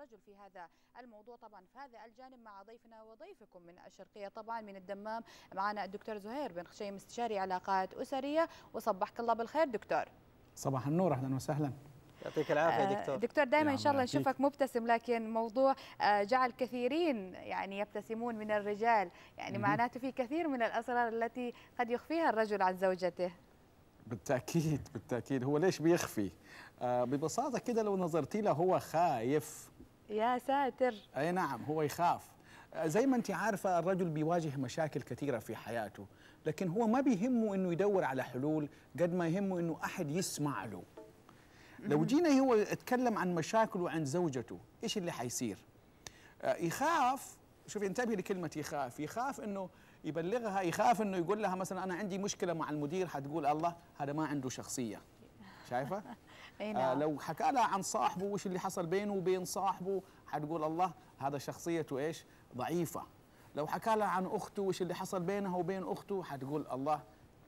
الرجل في هذا الموضوع طبعا في هذا الجانب مع ضيفنا وضيفكم من الشرقية طبعا من الدمام. معنا الدكتور زهير بن خشيم استشاري علاقات أسرية، وصبحك الله بالخير دكتور. صباح النور، اهلا وسهلا. يعطيك العافيه دكتور. دكتور دائما ان شاء الله نشوفك مبتسم، لكن موضوع جعل كثيرين يعني يبتسمون من الرجال، يعني معناته في كثير من الاسرار التي قد يخفيها الرجل عن زوجته. بالتاكيد بالتاكيد. هو ليش بيخفي؟ ببساطه كده لو نظرتي له هو خايف. يا ساتر. اي نعم، هو يخاف. زي ما انت عارفه الرجل بيواجه مشاكل كثيره في حياته، لكن هو ما بيهمه انه يدور على حلول قد ما يهمه انه احد يسمع له. لو جينا هو يتكلم عن مشاكله وعن زوجته، ايش اللي حيصير؟ يخاف. شوف، انتبه لكلمه يخاف. يخاف انه يبلغها، يخاف انه يقول لها مثلا انا عندي مشكله مع المدير، حتقول الله هذا ما عنده شخصيه. شايفه؟ لو حكى لها عن صاحبه وش اللي حصل بينه وبين صاحبه، حتقول الله هذا شخصيته ايش؟ ضعيفه. لو حكى لها عن اخته وش اللي حصل بينها وبين اخته، حتقول الله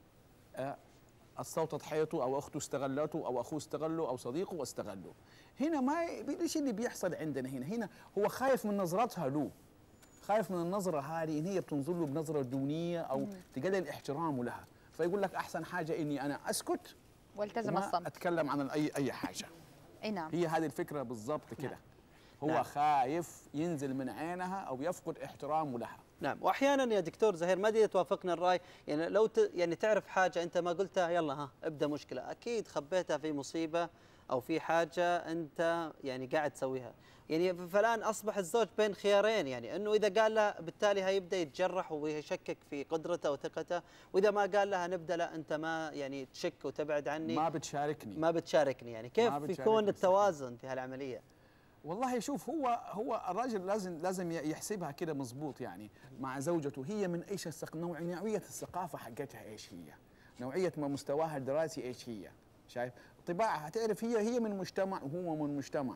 استوطت حياته، او اخته استغلته، او اخوه استغله، او صديقه واستغله. هنا ما ايش اللي بيحصل عندنا هنا هو خايف من نظرتها له، خايف من النظره هذه ان هي بتنظر له بنظره دونيه او تقلل احترامه لها، فيقول لك احسن حاجه اني انا اسكت والتزم الصمت، اتكلم عن اي حاجه. اي نعم، هي هذه الفكره بالضبط كده. نعم. هو نعم. خايف ينزل من عينها او يفقد احترامه لها. نعم، واحيانا يا دكتور زهير ما ادري توافقنا الراي، يعني لو يعني تعرف حاجه انت ما قلتها، يلا ها ابدا مشكله، اكيد خبيتها في مصيبه او في حاجه انت يعني قاعد تسويها، يعني فالان اصبح الزوج بين خيارين، يعني انه اذا قال لها بالتالي هيبدا يتجرح ويشكك في قدرته وثقته، واذا ما قال لها نبدا لا انت ما يعني تشك وتبعد عني، ما بتشاركني، يعني كيف يكون التوازن في هالعمليه؟ والله شوف، هو الراجل لازم يحسبها كده مظبوط، يعني مع زوجته هي من ايش نوعيه الثقافه حقتها ايش هي، نوعيه ما مستواها الدراسي ايش هي، شايف؟ طباعها، تعرف هي من مجتمع وهو من مجتمع،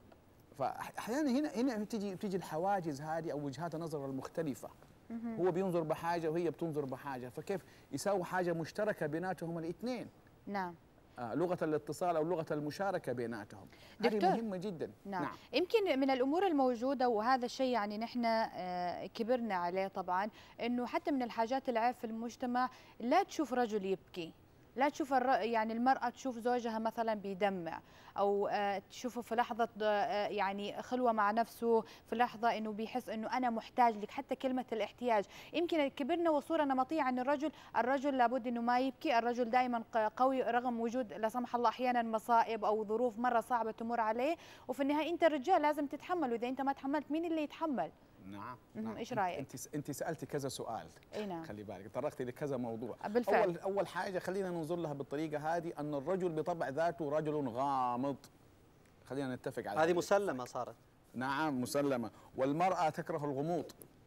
فاحيانا هنا تيجي الحواجز هذه او وجهات النظر المختلفه. هو بينظر بحاجه وهي بتنظر بحاجه، فكيف يساوي حاجه مشتركه بيناتهم الاثنين؟ نعم. لغة الاتصال أو لغة المشاركة بيناتهم، دكتور هذه مهمة جدا. نعم. يمكن من الأمور الموجودة، وهذا الشيء يعني نحن كبرنا عليه طبعا، أنه حتى من الحاجات العيب في المجتمع لا تشوف رجل يبكي، لا تشوف يعني المرأة تشوف زوجها مثلا بيدمع، أو تشوفه في لحظة يعني خلوة مع نفسه، في لحظة أنه بيحس أنه أنا محتاج لك. حتى كلمة الاحتياج يمكن كبرنا وصورة نمطية عن الرجل لابد أنه ما يبكي، الرجل دائما قوي رغم وجود لا سمح الله أحيانا مصائب أو ظروف مرة صعبة تمر عليه، وفي النهاية أنت الرجال لازم تتحمل، وإذا أنت ما تحملت مين اللي يتحمل؟ نعم. ايش رايك؟ انت سالتي كذا سؤال. اي نعم. خلي بالك، طرقتي لكذا موضوع. بالفعل. اول حاجه خلينا ننظر لها بالطريقه هذه، ان الرجل بطبع ذاته رجل غامض. خلينا نتفق على هذه مسلمه صارت. نعم مسلمه. والمراه تكره الغموض،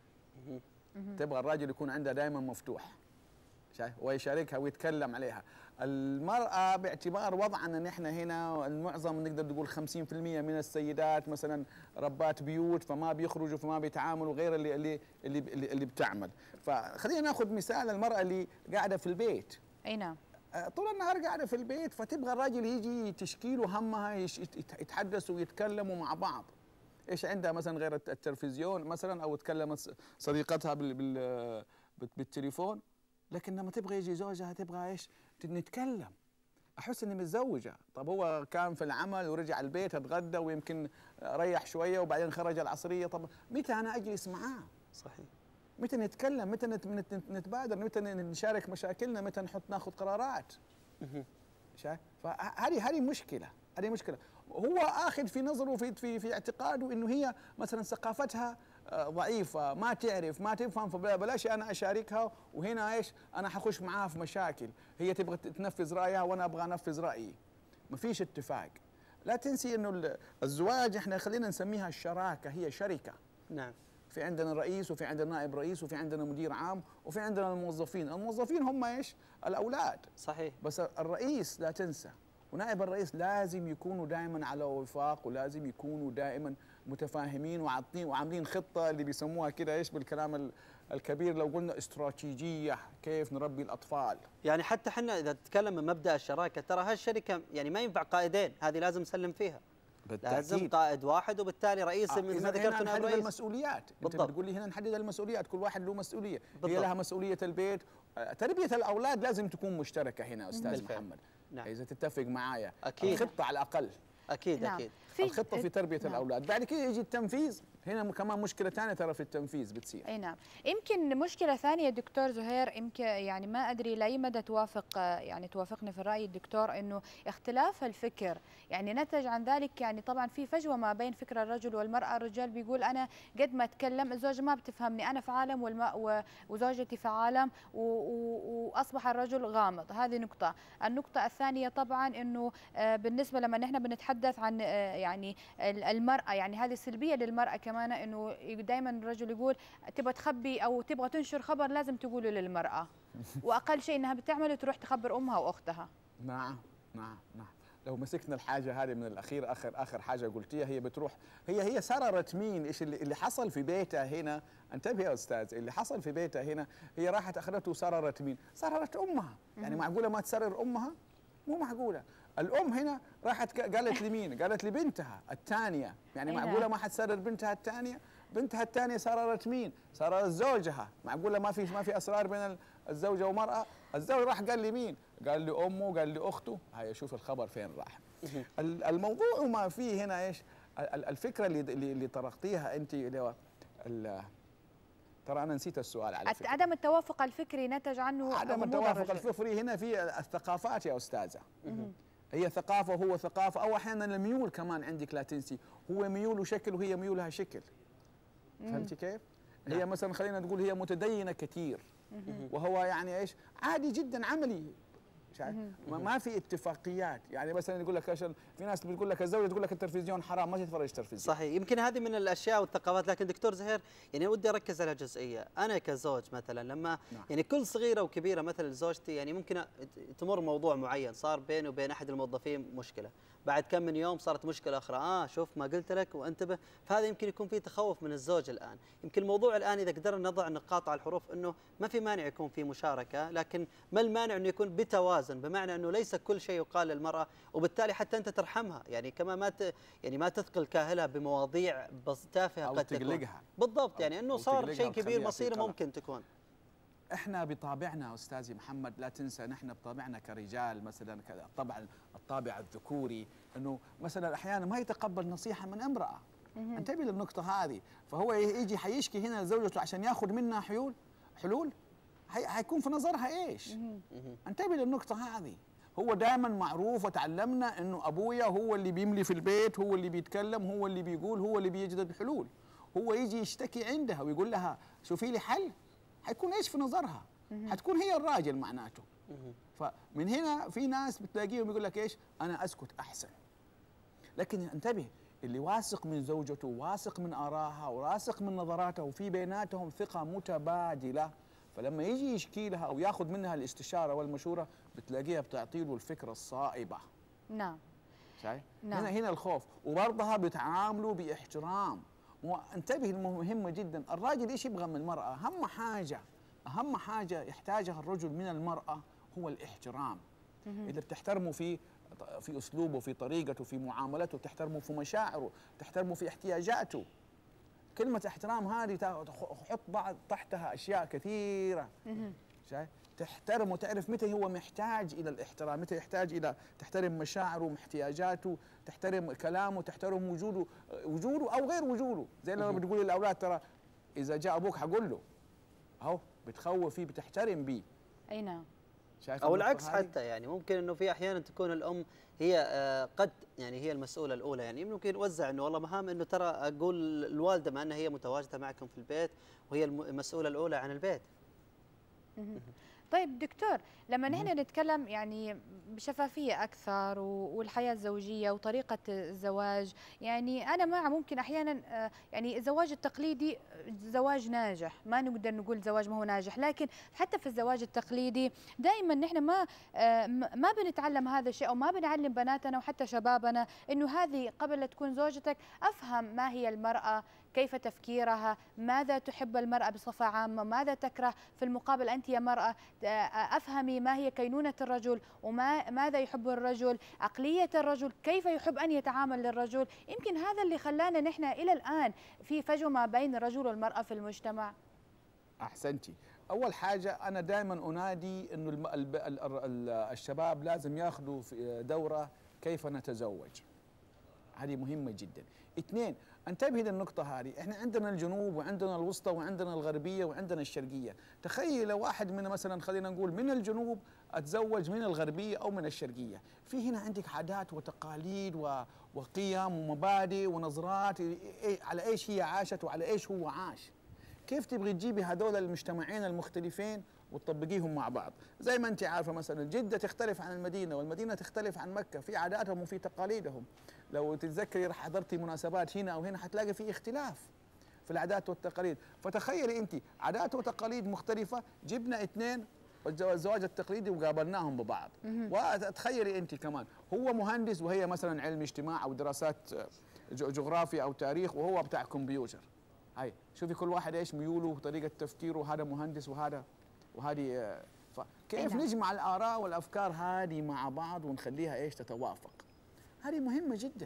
تبغى الرجل يكون عنده دائما مفتوح، شايف، ويشاركها ويتكلم عليها. المرأة باعتبار وضعنا نحن هنا المعظم نقدر نقول 50% من السيدات مثلا ربات بيوت، فما بيخرجوا فما بيتعاملوا غير اللي بتعمل. فخلينا ناخذ مثال المرأة اللي قاعدة في البيت. اي نعم. طول النهار قاعدة في البيت، فتبغى الراجل يجي تشكيله همها، يتحدثوا ويتكلموا مع بعض. ايش عندها مثلا غير التلفزيون مثلا، او تكلمت صديقتها بالتليفون، لكن لما تبغى يجي زوجها تبغى ايش؟ نتكلم، احس اني متزوجه. طب هو كان في العمل ورجع البيت اتغدى ويمكن ريح شويه وبعدين خرج العصريه، طب متى انا اجلس معاه؟ صحيح. متى نتكلم؟ متى نتبادر؟ متى نشارك مشاكلنا؟ متى ناخذ قرارات؟ شايف؟ فهذه مشكله، هذه مشكله. هو اخذ في نظره في اعتقاده انه هي مثلا ثقافتها ضعيفه، ما تعرف ما تفهم، فبلاش انا اشاركها، وهنا ايش؟ انا حخش معاها في مشاكل، هي تبغى تنفذ رايها وانا ابغى انفذ رايي، ما فيش اتفاق. لا تنسي انه الزواج احنا خلينا نسميها الشراكه، هي شركه. نعم. في عندنا رئيس، وفي عندنا نائب رئيس، وفي عندنا مدير عام، وفي عندنا الموظفين هم ايش؟ الاولاد. صحيح. بس الرئيس لا تنسى، ونائب الرئيس لازم يكونوا دائما على وفاق، ولازم يكونوا دائما متفاهمين وعاملين خطه اللي بيسموها كده ايش بالكلام الكبير، لو قلنا استراتيجيه، كيف نربي الاطفال. يعني حتى احنا اذا تتكلم من مبدا الشراكه، ترى هالشركه يعني ما ينفع قائدين، هذه لازم نسلم فيها. لازم قائد واحد وبالتالي رئيس مثل ما ذكرت هنا نحدد المسؤوليات. انت بتقول لي هنا نحدد المسؤوليات، كل واحد له مسؤوليه. هي لها مسؤوليه البيت، تربيه الاولاد لازم تكون مشتركه هنا استاذ محمد. نعم. اذا تتفق معايا اكيد الخطه على الاقل. اكيد نعم. اكيد الخطه في تربيه الاولاد، بعد كده يجي التنفيذ. هنا كمان مشكله ثانيه ترى في التنفيذ بتصير. اي نعم. يمكن مشكله ثانيه دكتور زهير، يمكن يعني ما ادري لاي مدى توافقني في الراي الدكتور، انه اختلاف الفكر يعني نتج عن ذلك. يعني طبعا في فجوه ما بين فكر الرجل والمراه. الرجال بيقول انا قد ما اتكلم الزوجه ما بتفهمني، انا في عالم وزوجتي في عالم، واصبح الرجل غامض. هذه نقطه. النقطه الثانيه طبعا انه بالنسبه لما نحن بنتحدث عن يعني المراه، يعني هذه سلبيه للمراه كمان، انه دائما الرجل يقول تبغى تخبي او تبغى تنشر خبر لازم تقوله للمراه، واقل شيء انها بتعمله تروح تخبر امها واختها. نعم نعم نعم. لو مسكنا الحاجه هذه من الاخير، اخر حاجه قلتيها، هي بتروح هي سررت مين؟ ايش اللي حصل في بيتها هنا؟ انتبه يا استاذ، اللي حصل في بيتها هنا هي راحت اخذته وسررت مين؟ سررت امها. يعني معقوله ما تسرر امها؟ مو معقوله. الام هنا راحت قالت لمين؟ قالت لبنتها الثانيه. يعني معقوله ما حتسرر بنتها الثانيه؟ بنتها الثانيه سررت مين؟ سررت زوجها. معقوله ما في اسرار بين الزوجه والمراه؟ الزوج راح قال لي مين؟ قال لي امه، قال لي اخته. هيا شوف الخبر فين راح. الموضوع وما فيه هنا ايش؟ الفكره اللي طرقتيها انت، ترى انا نسيت السؤال على فكرة. عدم التوافق الفكري نتج عنه عدم التوافق الفكري هنا في الثقافات يا استاذه. هي ثقافه وهو ثقافه، او احيانا الميول كمان عندك لا تنسي، هو ميوله شكل وهي ميولها شكل. فهمتي كيف؟ هي مثلا خلينا نقول هي متدينه كثير، وهو يعني ايش؟ عادي جدا عملي. ما في اتفاقيات. يعني مثلا يقول لك في ناس بتقول لك الزوجه تقول لك التلفزيون حرام، ما تتفرج تلفزيون. صحيح. يمكن هذه من الاشياء والثقافات. لكن دكتور زهير يعني ودي اركز على جزئيه. انا كزوج مثلا لما يعني كل صغيره وكبيره مثل زوجتي، يعني ممكن تمر موضوع معين صار بيني وبين احد الموظفين مشكله، بعد كم من يوم صارت مشكله اخرى، شوف ما قلت لك وانتبه. فهذا يمكن يكون في تخوف من الزوج الان. يمكن الموضوع الان اذا قدرنا نضع نقاط على الحروف، انه ما في مانع يكون في مشاركه، لكن ما المانع انه يكون بتوازن، بمعنى انه ليس كل شيء يقال للمراه، وبالتالي حتى انت ترحمها. يعني كما ما تثقل كاهلها بمواضيع تافهه قد تقلقها. بالضبط. يعني انه صار شيء كبير مصيره ممكن تكون. احنا بطابعنا استاذي محمد لا تنسى، نحن بطابعنا كرجال مثلا طبعا الطابع الذكوري، انه مثلا احيانا ما يتقبل نصيحه من امراه. انتبه للنقطه هذه. فهو يجي حيشكي هنا لزوجته عشان ياخذ منها حلول حيكون في نظرها ايش؟ انتبه للنقطه هذه. هو دائما معروف وتعلمنا انه ابويا هو اللي بيملي في البيت، هو اللي بيتكلم، هو اللي بيقول، هو اللي بيجد الحلول. هو يجي يشتكي عندها ويقول لها شوفي لي حل، حيكون ايش في نظرها؟ حتكون هي الراجل معناته. فمن هنا في ناس بتلاقيهم يقول لك ايش؟ انا اسكت احسن. لكن انتبه، اللي واثق من زوجته، واثق من آرائها، واثق من نظراتها، وفي بيناتهم ثقة متبادلة، فلما يجي يشكي لها او ياخذ منها الاستشارة والمشورة بتلاقيها بتعطي له الفكرة الصائبة. نعم. شايف؟ نعم. هنا الخوف، وبرضها بتعامله باحترام. انتبه، المهمة جدا، الراجل ايش يبغى من المرأة؟ أهم حاجة يحتاجها الرجل من المرأة هو الاحترام. إذا بتحترمه في أسلوبه، في طريقته، في معاملته، تحترمه في مشاعره، تحترمه في احتياجاته. كلمة احترام هذه تحط بعض تحتها أشياء كثيرة. شايف؟ تحترمه، تعرف متى هو محتاج إلى الاحترام، متى يحتاج إلى تحترم مشاعره واحتياجاته، تحترم كلامه، تحترم وجوده أو غير وجوده. زي لما بتقول للأولاد ترى إذا جاء أبوك حقول له، أهو بتخوف فيه، بتحترم بيه. أي نعم. أو العكس حتى، يعني ممكن إنه في أحيانا تكون الأم هي قد يعني هي المسؤولة الأولى. يعني ممكن يوزع إنه والله مهام، إنه ترى أقول الوالدة مع أنها هي متواجدة معكم في البيت وهي المسؤولة الأولى عن البيت. طيب دكتور، لما نحن نتكلم يعني بشفافية أكثر والحياة الزوجية وطريقة الزواج، يعني أنا مع ممكن أحيانا يعني الزواج التقليدي زواج ناجح، ما نقدر نقول زواج ما هو ناجح، لكن حتى في الزواج التقليدي دائما نحن ما بنتعلم هذا الشيء، أو ما بنعلم بناتنا وحتى شبابنا إنه هذه قبل لا تكون زوجتك أفهم ما هي المرأة، كيف تفكيرها، ماذا تحب المرأة بصفة عامة، ماذا تكره. في المقابل أنت يا مرأة أفهمي ما هي كينونة الرجل وماذا يحب الرجل، عقلية الرجل، كيف يحب أن يتعامل للرجل. يمكن هذا اللي خلانا نحن إلى الآن في فجوة ما بين الرجل والمرأة في المجتمع. أحسنتي. أول حاجة أنا دائما أنادي أنه الشباب لازم ياخذوا دورة كيف نتزوج. هذه مهمة جدا. اثنين، انتبه للنقطة هذه، احنا عندنا الجنوب وعندنا الوسطى وعندنا الغربية وعندنا الشرقية. تخيل لو واحد من مثلا خلينا نقول من الجنوب اتزوج من الغربية او من الشرقية، في هنا عندك عادات وتقاليد وقيم ومبادئ ونظرات على ايش هي عاشت وعلى ايش هو عاش. كيف تبغي تجيبي هذول المجتمعين المختلفين وتطبقيهم مع بعض؟ زي ما انت عارفه مثلا جده تختلف عن المدينه والمدينه تختلف عن مكه، في عاداتهم وفي تقاليدهم. لو تتذكري راح حضرتي مناسبات هنا او هنا حتلاقي في اختلاف في العادات والتقاليد. فتخيلي انت عادات وتقاليد مختلفه، جبنا اثنين الزواج التقليدي وقابلناهم ببعض. وتخيلي انت كمان هو مهندس وهي مثلا علم اجتماع او دراسات جغرافيا او تاريخ وهو بتاع كمبيوتر. هاي شوفي كل واحد ايش ميوله وطريقه تفكيره، هذا مهندس وهذه كيف نجمع الاراء والافكار هذه مع بعض ونخليها ايش تتوافق. هذه مهمه جدا،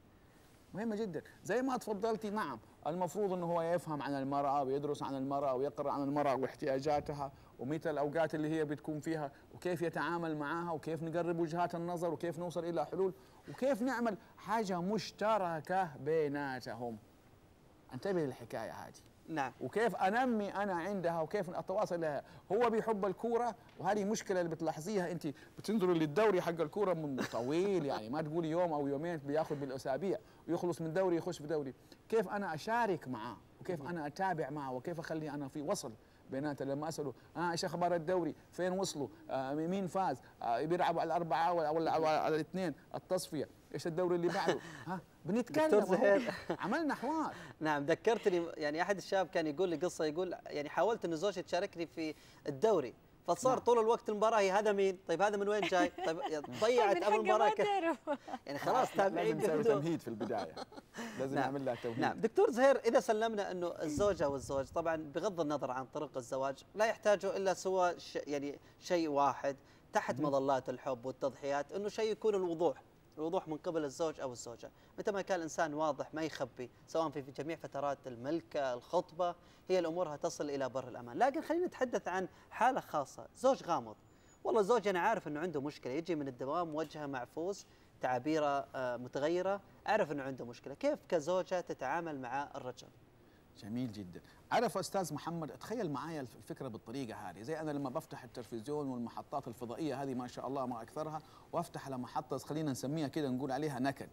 مهمه جدا. زي ما تفضلتي، نعم المفروض انه هو يفهم عن المراه ويدرس عن المراه ويقرا عن المراه واحتياجاتها ومتى الاوقات اللي هي بتكون فيها وكيف يتعامل معها وكيف نقرب وجهات النظر وكيف نوصل الى حلول وكيف نعمل حاجه مشتركه بيناتهم. انتبه للحكايه هذه. نعم. وكيف انمي انا عندها وكيف اتواصل لها. هو بيحب الكوره وهذه مشكله اللي بتلاحظيها انت، بتنظروا للدوري حق الكوره من طويل، يعني ما تقولي يوم او يومين، بياخذ بالاسابيع ويخلص من دوري يخش في دوري. كيف انا اشارك معه وكيف انا اتابع معه وكيف اخلي انا في وصل بيناتنا. لما اساله ايش اخبار الدوري، فين وصلوا، مين فاز، بيلعبوا على الاربعه ولا على الاثنين التصفيه، ايش الدوري اللي بعده، بنتكلم. دكتور زهير عملنا حوار. نعم، ذكرتني يعني احد الشباب كان يقول لي قصه، يقول يعني حاولت انه زوجتي تشاركني في الدوري، فصار طول الوقت المباراه هي هذا مين؟ طيب هذا من وين جاي؟ طيب ضيعت قبل المباراه يعني خلاص تابعين. لازم نسوي تمهيد في البدايه، لازم نعمل لها تمهيد. نعم دكتور زهير، اذا سلمنا انه الزوجه والزوج طبعا بغض النظر عن طرق الزواج لا يحتاجوا الا سوى يعني شيء واحد تحت مظلات الحب والتضحيات، انه شيء يكون الوضوح من قبل الزوج او الزوجه. متى ما كان الانسان واضح ما يخبي، سواء في جميع فترات الملكه الخطبه، هي الامور هتصل الى بر الامان. لكن خلينا نتحدث عن حاله خاصه، زوج غامض. والله الزوج انا عارف انه عنده مشكله، يجي من الدوام وجهه معفوس، تعابيره متغيره، اعرف انه عنده مشكله، كيف كزوجه تتعامل مع الرجل؟ جميل جدا. عرف استاذ محمد، تخيل معايا الفكره بالطريقه هذه، زي انا لما بفتح التلفزيون والمحطات الفضائيه هذه ما شاء الله ما اكثرها، وافتح على محطه خلينا نسميها كده نقول عليها نكد،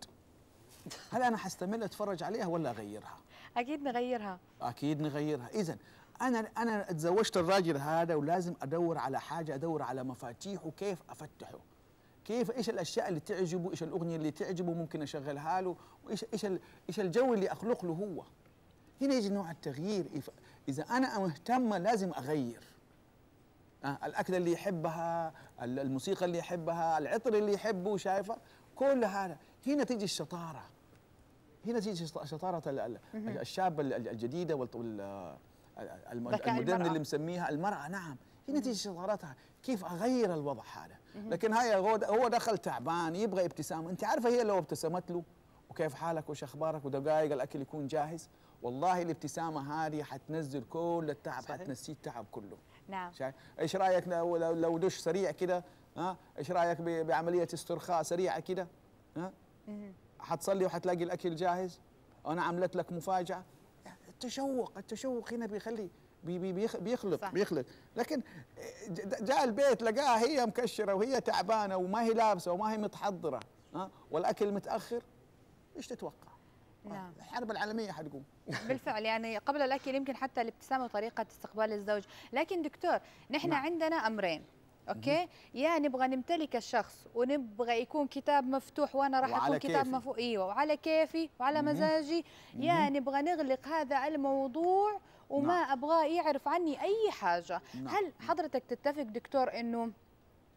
هل انا حستمر اتفرج عليها ولا اغيرها؟ اكيد نغيرها. اكيد نغيرها. اذا انا تزوجت الراجل هذا ولازم ادور على حاجه، ادور على مفاتيحه، كيف افتحه، كيف ايش الاشياء اللي تعجبه، ايش الاغنيه اللي تعجبه ممكن اشغلها له، وايش ايش الجو اللي اخلق له هو. هنا يجي نوع التغيير. إذا أنا مهتمة لازم أغير. الأكل اللي يحبها، الموسيقى اللي يحبها، العطر اللي يحبه، شايفة كل هذا. هنا تيجي الشطارة، هنا تيجي شطارة الشاب الجديدة المودرن اللي مسميها المرأة. نعم، هنا تيجي شطارتها، كيف أغير الوضع هذا. لكن هاي هو دخل تعبان يبغى ابتسامة، أنت عارفة هي لو ابتسمت له وكيف حالك وش أخبارك ودقائق الأكل يكون جاهز، والله الابتسامه هذه حتنزل كل التعب، حتنسيه التعب كله. نعم. ايش رايك لو دش سريع كده، ايش رايك بعمليه استرخاء سريعه كده، حتصلي وحتلاقي الاكل جاهز، انا عملت لك مفاجاه. التشوق هنا بيخلي بيخلط. لكن جاء البيت لقاها هي مكشره وهي تعبانه وما هي لابسه وما هي متحضره، والاكل متاخر، ايش تتوقع؟ نعم. الحرب العالمية حتقوم. بالفعل، يعني قبل الأكل يمكن حتى الابتسامة وطريقة استقبال الزوج. لكن دكتور، نحن عندنا أمرين، أوكي؟ يا نبغى نمتلك الشخص ونبغى يكون كتاب مفتوح وأنا راح أكون كتاب مفتوح، أيوه، وعلى كيفي وعلى مزاجي، يا نبغى نغلق هذا الموضوع وما أبغاه يعرف عني أي حاجة. هل حضرتك تتفق دكتور إنه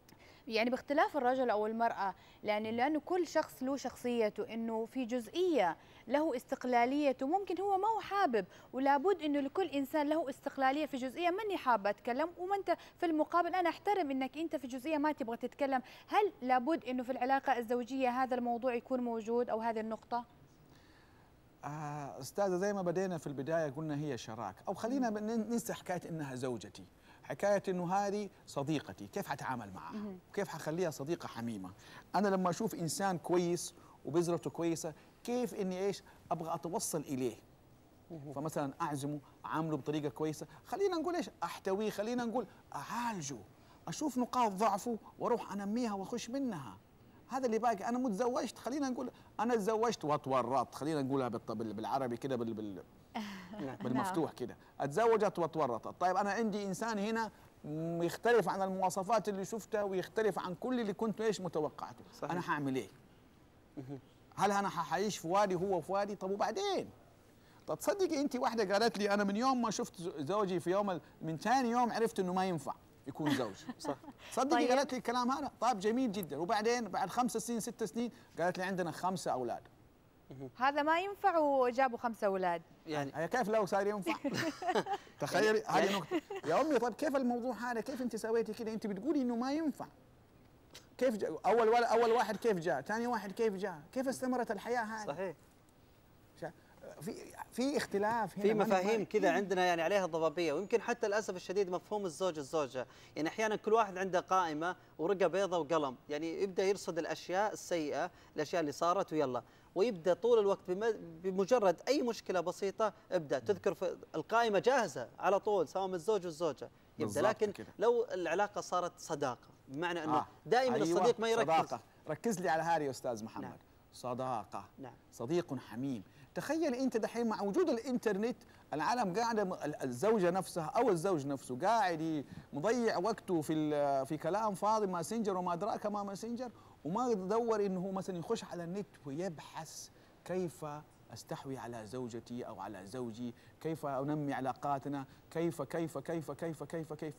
يعني باختلاف الرجل او المراه، لانه كل شخص له شخصيته، انه في جزئيه له استقلاليته، ممكن هو ما هو حابب، ولابد انه لكل انسان له استقلاليه في جزئيه ماني حابه اتكلم، وما انت في المقابل انا احترم انك انت في جزئيه ما تبغى تتكلم. هل لابد انه في العلاقه الزوجيه هذا الموضوع يكون موجود او هذه النقطه؟ أستاذة، زي ما بدينا في البداية قلنا هي شراكة، أو خلينا ننسى حكاية إنها زوجتي، حكاية إنه هذه صديقتي، كيف حتعامل معها؟ كيف حخليها صديقة حميمة؟ أنا لما أشوف إنسان كويس وبذرته كويسة، كيف إني إيش أبغى أتوصل إليه؟ فمثلا أعزمه، أعامله بطريقة كويسة، خلينا نقول إيش؟ أحتويه، خلينا نقول أعالجه، أشوف نقاط ضعفه وأروح أنميها وأخش منها. هذا اللي باقي. انا متزوجت، خلينا نقول انا تزوجت واتورطت، خلينا نقولها بالعربي كده بالمفتوح كده، اتزوجت واتورطت. طيب انا عندي انسان هنا يختلف عن المواصفات اللي شفتها ويختلف عن كل اللي كنت ايش متوقعته. صحيح. انا هعمل ايه؟ هل انا حعيش في وادي هو في وادي؟ طب وبعدين؟ طب تصدقي انت واحده قالت لي انا من يوم ما شفت زوجي في يوم من ثاني يوم عرفت انه ما ينفع يكون زوج. صح. صدقي طيب. قالت لي الكلام هذا. طيب جميل جدا. وبعدين بعد 5 سنين 6 سنين قالت لي عندنا 5 أولاد. هذا ما ينفع وجابوا 5 أولاد. يعني كيف لو صار ينفع؟ تخيلي هذه نقطة يا أمي. طيب كيف الموضوع هذا؟ كيف أنت سويتي كده؟ أنت بتقولي إنه ما ينفع. كيف أول واحد كيف جاء؟ ثاني واحد كيف جاء؟ كيف استمرت الحياة هذه؟ صحيح. في اختلاف هنا، في مفاهيم كذا عندنا يعني عليها ضبابيه، ويمكن حتى للاسف الشديد مفهوم الزوج الزوجه، يعني احيانا كل واحد عنده قائمه ورقه بيضاء وقلم، يعني يبدا يرصد الاشياء السيئه، الاشياء اللي صارت ويلا، ويبدا طول الوقت بمجرد اي مشكله بسيطه ابدا تذكر في القائمه جاهزه على طول، سواء من الزوج والزوجه يبدا. لكن كده. لو العلاقه صارت صداقه، بمعنى انه دائما أيوة الصديق ما يركز. صداقة. ركز لي على هذه يا استاذ محمد. نعم. صداقه. نعم. صديق حميم. تخيل انت دحين مع وجود الانترنت العالم قاعده، الزوجه نفسها او الزوج نفسه قاعد مضيع وقته في كلام فاضي، ماسنجر وما ادراك ما ماسنجر، وما يدور انه مثلا يخش على النت ويبحث كيف استحوي على زوجتي او على زوجي، كيف انمي علاقاتنا، كيف كيف كيف كيف كيف كيف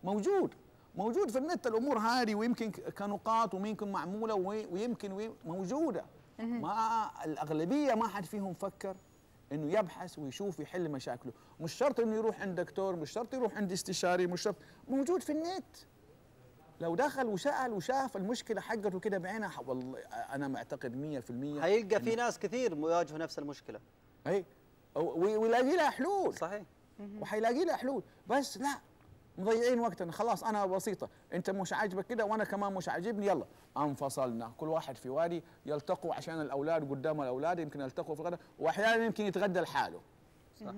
موجود في النت الامور هذه، ويمكن كنقاط ويمكن معموله ويمكن موجوده. ما الاغلبيه ما حد فيهم فكر انه يبحث ويشوف يحل مشاكله. مش شرط انه يروح عند دكتور، مش شرط يروح عند استشاري، مش شرط، موجود في النت. لو دخل وسال وشاف المشكله حقته كده بعينها، والله انا معتقد 100% هيلقى في ناس كثير يواجهوا نفس المشكله. اي ويلاقي لها حلول. صحيح. وحيلاقي لها حلول، بس لا، مضيعين وقتنا. خلاص انا بسيطه، انت مش عاجبك كده وانا كمان مش عاجبني، يلا انفصلنا، كل واحد في وادي، يلتقوا عشان الاولاد قدام الاولاد، يمكن يلتقوا في الغداء، واحيانا يمكن يتغدى لحاله. صح.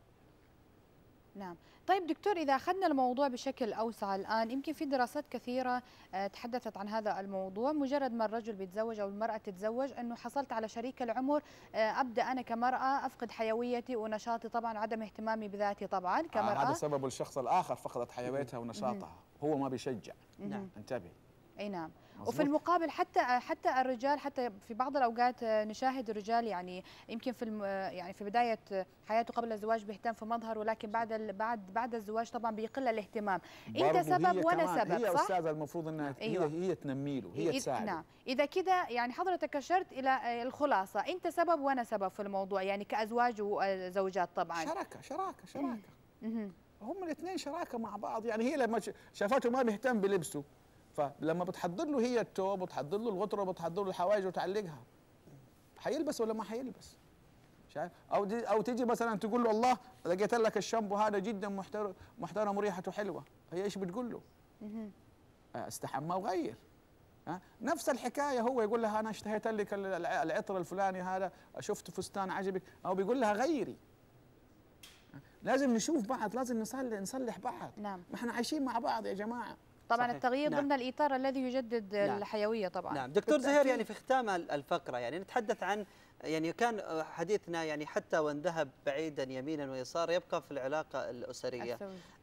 نعم. طيب دكتور، إذا أخذنا الموضوع بشكل أوسع الآن، يمكن في دراسات كثيرة تحدثت عن هذا الموضوع. مجرد ما الرجل بيتزوج أو المرأة تتزوج، أنه حصلت على شريك العمر، أبدأ أنا كمرأة أفقد حيويتي ونشاطي طبعا، وعدم اهتمامي بذاتي طبعا كمرأة. هذا سبب الشخص الآخر فقدت حيويتها ونشاطها، هو ما بيشجع. نعم. انتبه. أي نعم. وفي المقابل حتى الرجال، حتى في بعض الاوقات نشاهد الرجال يعني يمكن يعني في بدايه حياته قبل الزواج بيهتم في مظهر، ولكن بعد الزواج طبعا بيقل الاهتمام. انت سبب وانا سبب، هي صح؟ استاذه المفروض انها أيوة. هي تنمي له، هي تساعده. نعم. اذا كده يعني حضرتك اشرت الى الخلاصه، انت سبب وانا سبب في الموضوع، يعني كازواج وزوجات طبعا. شراكه. هم الاثنين شراكه مع بعض. يعني هي لما شافته ما بيهتم بلبسه، فلما بتحضر له هي التوب وتحضر له الغطره وبتحضر له الحوايج وتعلقها، حيلبس ولا ما حيلبس؟ شايف؟ او تيجي مثلا تقول له الله لقيت لك الشامبو هذا جدا محترم وريحته حلوه، هي ايش بتقول له؟ استحمى وغير. نفس الحكايه، هو يقول لها انا اشتهيت لك العطر الفلاني هذا، شفت فستان عجبك، او بيقول لها غيري. لازم نشوف بعض، لازم نصلح بعض. نعم. ما احنا عايشين مع بعض يا جماعه. طبعا صحيح. التغيير ضمن الإطار الذي يجدد الحيوية طبعا. نعم. دكتور زهير، يعني في ختام الفقرة يعني نتحدث عن، يعني كان حديثنا يعني حتى وان ذهب بعيدا يمينا ويسارا يبقى في العلاقة الأسرية.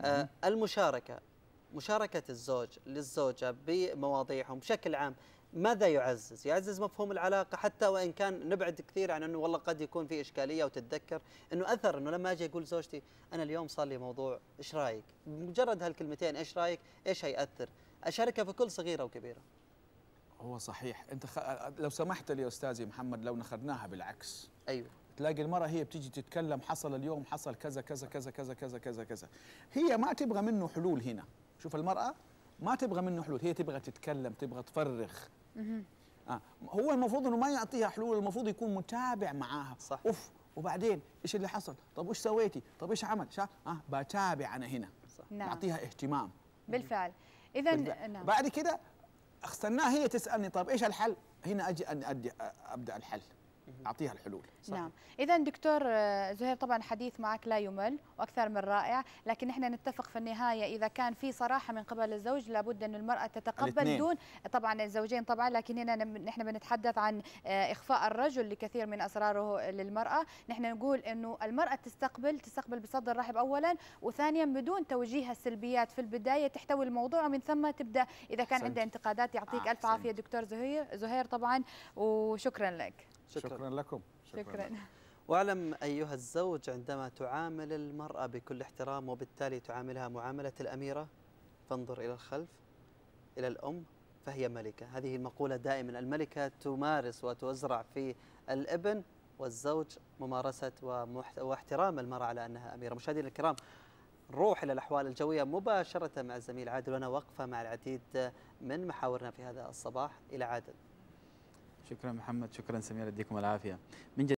مشاركة الزوج للزوجة بمواضيعهم بشكل عام، ماذا يعزز مفهوم العلاقة، حتى وإن كان نبعد كثير عن أنه والله قد يكون في إشكالية، وتتذكر أنه أثر أنه لما أجي أقول زوجتي أنا اليوم صار لي موضوع، إيش رأيك؟ مجرد هالكلمتين إيش رأيك؟ إيش هيأثر؟ اشاركها في كل صغيره وكبيره. هو صحيح. انت لو سمحت لي يا استاذي محمد، لو نخذناها بالعكس، ايوه، تلاقي المرأة هي بتيجي تتكلم حصل اليوم، حصل كذا كذا كذا كذا كذا كذا كذا، هي ما تبغى منه حلول هنا. شوف المرأة ما تبغى منه حلول، هي تبغى تتكلم، تبغى تفرغ. هو المفروض انه ما يعطيها حلول، المفروض يكون متابع معاها. صح. اوف، وبعدين ايش اللي حصل؟ طب وش سويتي؟ طب ايش عمل؟ بتابع انا هنا. صح. نعم. بعطيها اهتمام. بالفعل. اذا نعم. بعد كده استناها هي تسالني طب ايش الحل؟ هنا اجي ابدا الحل، اعطيها الحلول. صحيح. نعم. اذا دكتور زهير، طبعا الحديث معك لا يمل واكثر من رائع، لكن نحن نتفق في النهايه اذا كان في صراحه من قبل الزوج لابد ان المراه تتقبل الاثنين. دون طبعا الزوجين طبعا، لكن هنا نحن بنتحدث عن اخفاء الرجل لكثير من اسراره للمراه. نحن نقول انه المراه تستقبل بصدر رحب اولا، وثانيا بدون توجيه السلبيات في البدايه، تحتوي الموضوع ومن ثم تبدا اذا كان عندها انتقادات. يعطيك الف عافيه دكتور زهير طبعا، وشكرا لك. شكرا لكم. شكرا. واعلم أيها الزوج، عندما تعامل المرأة بكل احترام وبالتالي تعاملها معاملة الأميرة، فانظر إلى الخلف، إلى الأم فهي ملكة. هذه المقولة دائما، الملكة تمارس وتزرع في الابن، والزوج ممارسة واحترام المرأة على أنها أميرة. مشاهدينا الكرام، نروح إلى الأحوال الجوية مباشرة مع الزميل عادل، وأنا وقفة مع العديد من محاورنا في هذا الصباح. إلى عادل. شكرا محمد، شكرا سمير، يديكم العافية. من